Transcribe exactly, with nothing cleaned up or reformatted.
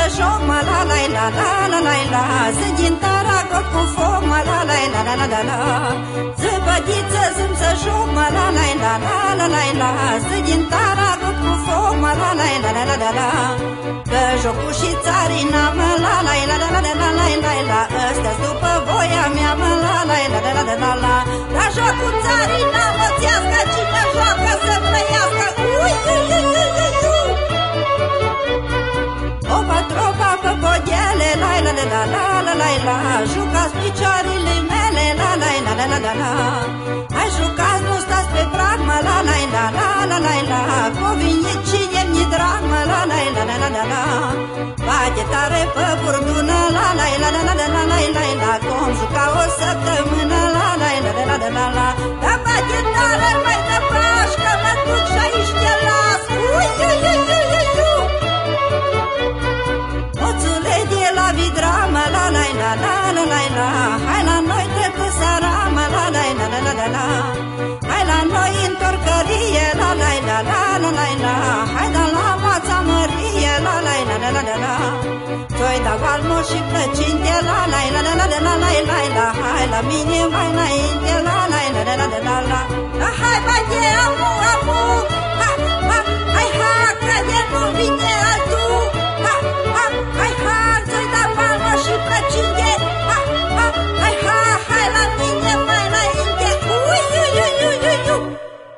să joc, mă la la la la la la la. Să ghintara cot cu foc, mă la la la la la la la. Să bădiță zâm să joc, mă la la la la la la la. Să ghintara cot cu foc, mă la la la la la la la. Că jocul și țarina, mă la la la la la la la la la. Ăsta-s după voia mea, mă la la la la la la la. Dar jocul țarina, mățească, cine joacă să trăiască. Ui, ui, ui, ui, ui, ui. Opa, tropa, păpodiele, la la la la la la la la. Jucați picioarele mele, la la la la la la la. Hai jucați, nu stați pe prag, mă la la la la la la la. Covine cine-mi drag, mă la la la la la la la. Bate tare pe furtună, la la la la la la la la la la. Cum juca o săptămână, la la la la la la la la. Dar bate tare mai de prașcă, mă duc și aici te las. Ui, ui, ui, ui, ui, ui. Oțule de la Vidramă, la la la la la la la. Hai la noi de cu Saramă, la la la la la la la. Hai la noi în torcărie, la la la la la la la. Hai da la Mața Mărie, la la la la la la la. Toi da valmă și plăcinte, la la la la la la la la la. Hai la mine mai înainte, la la la la la la la. Hai, bate, amu, amu.